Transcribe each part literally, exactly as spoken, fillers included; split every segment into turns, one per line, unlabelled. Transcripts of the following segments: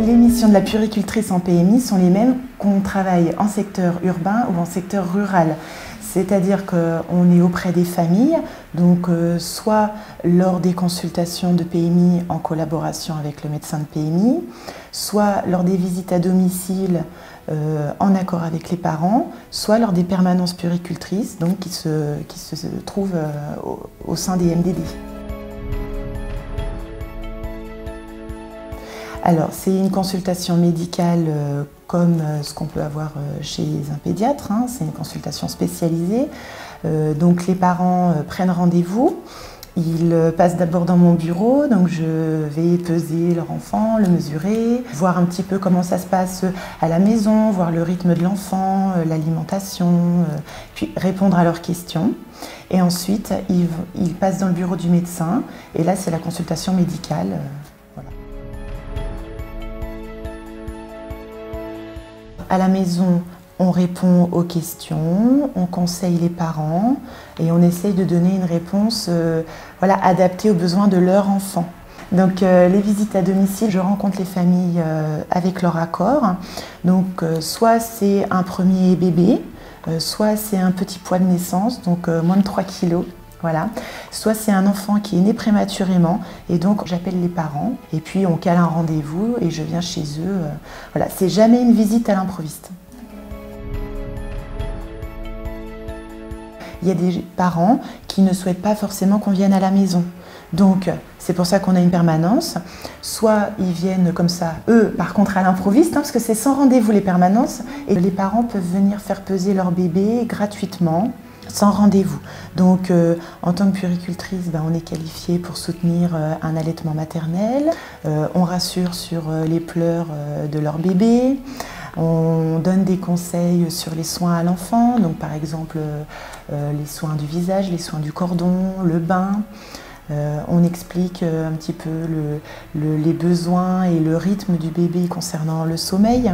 Les missions de la puéricultrice en P M I sont les mêmes qu'on travaille en secteur urbain ou en secteur rural. C'est-à-dire qu'on est auprès des familles, donc euh, soit lors des consultations de P M I en collaboration avec le médecin de P M I, soit lors des visites à domicile euh, en accord avec les parents, soit lors des permanences puéricultrices donc, qui, se, qui se trouvent euh, au, au sein des M D D. Alors, c'est une consultation médicale euh, comme euh, ce qu'on peut avoir euh, chez un pédiatre, hein, c'est une consultation spécialisée. Euh, donc les parents euh, prennent rendez-vous, ils euh, passent d'abord dans mon bureau, donc je vais peser leur enfant, le mesurer, voir un petit peu comment ça se passe à la maison, voir le rythme de l'enfant, euh, l'alimentation, euh, puis répondre à leurs questions. Et ensuite, ils, ils passent dans le bureau du médecin, et là c'est la consultation médicale. Euh, voilà. À la maison, on répond aux questions, on conseille les parents et on essaye de donner une réponse euh, voilà, adaptée aux besoins de leur enfant. Donc euh, les visites à domicile, je rencontre les familles euh, avec leur accord. Donc euh, soit c'est un premier bébé, euh, soit c'est un petit poids de naissance, donc euh, moins de trois kilos. Voilà. Soit c'est un enfant qui est né prématurément et donc j'appelle les parents et puis on cale un rendez-vous et je viens chez eux. Voilà, c'est jamais une visite à l'improviste. Il y a des parents qui ne souhaitent pas forcément qu'on vienne à la maison. Donc c'est pour ça qu'on a une permanence. Soit ils viennent comme ça, eux par contre à l'improviste, hein, parce que c'est sans rendez-vous les permanences et les parents peuvent venir faire peser leur bébé gratuitement. Sans rendez-vous. Donc, euh, en tant que puéricultrice, ben, on est qualifié pour soutenir euh, un allaitement maternel. Euh, on rassure sur euh, les pleurs euh, de leur bébé. On donne des conseils sur les soins à l'enfant. Donc, par exemple, euh, les soins du visage, les soins du cordon, le bain. Euh, on explique euh, un petit peu le, le, les besoins et le rythme du bébé concernant le sommeil.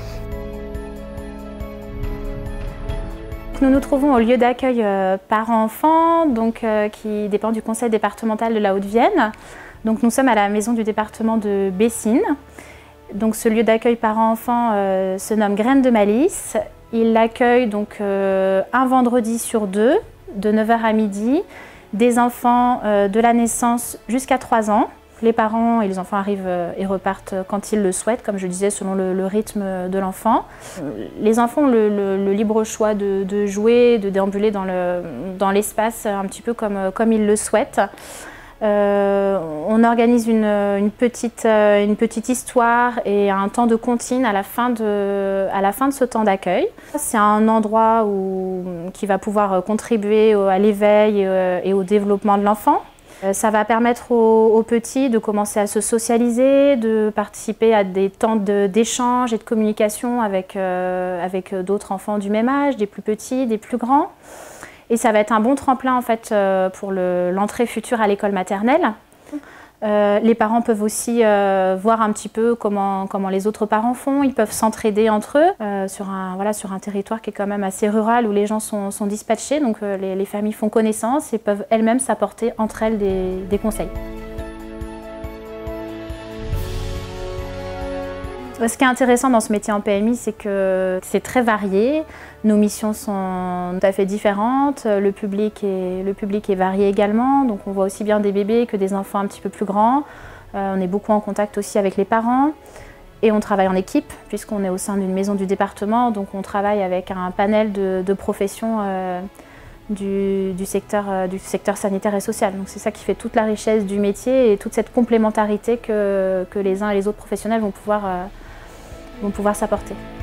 Nous nous trouvons au lieu d'accueil euh, parents-enfants, donc euh, qui dépend du conseil départemental de la Haute-Vienne. Donc nous sommes à la maison du département de Bessines. Donc ce lieu d'accueil parents-enfants euh, se nomme Graines de Malice. Il accueille donc euh, un vendredi sur deux, de neuf heures à midi, des enfants euh, de la naissance jusqu'à trois ans. Les parents et les enfants arrivent et repartent quand ils le souhaitent, comme je le disais, selon le, le rythme de l'enfant. Les enfants ont le, le, le libre choix de, de jouer, de déambuler dans l'espace le, dans un petit peu comme, comme ils le souhaitent. Euh, on organise une, une, petite, une petite histoire et un temps de comptine à la fin de, à la fin de ce temps d'accueil. C'est un endroit où, qui va pouvoir contribuer à l'éveil et au développement de l'enfant. Ça va permettre aux, aux petits de commencer à se socialiser, de participer à des temps d'échange et de communication avec, euh, avec d'autres enfants du même âge, des plus petits, des plus grands. Et ça va être un bon tremplin en fait, euh, pour l'entrée future à l'école maternelle. Euh, les parents peuvent aussi euh, voir un petit peu comment, comment les autres parents font. Ils peuvent s'entraider entre eux euh, sur, un, voilà, sur un territoire qui est quand même assez rural où les gens sont, sont dispatchés. Donc euh, les, les familles font connaissance et peuvent elles-mêmes s'apporter entre elles des, des conseils. Ce qui est intéressant dans ce métier en P M I, c'est que c'est très varié. Nos missions sont tout à fait différentes. Le public est, le public est varié également. Donc on voit aussi bien des bébés que des enfants un petit peu plus grands. Euh, on est beaucoup en contact aussi avec les parents. Et on travaille en équipe, puisqu'on est au sein d'une maison du département. Donc on travaille avec un panel de, de professions euh, du, du, secteur, euh, du secteur sanitaire et social. Donc c'est ça qui fait toute la richesse du métier et toute cette complémentarité que, que les uns et les autres professionnels vont pouvoir, euh, vont pouvoir s'apporter.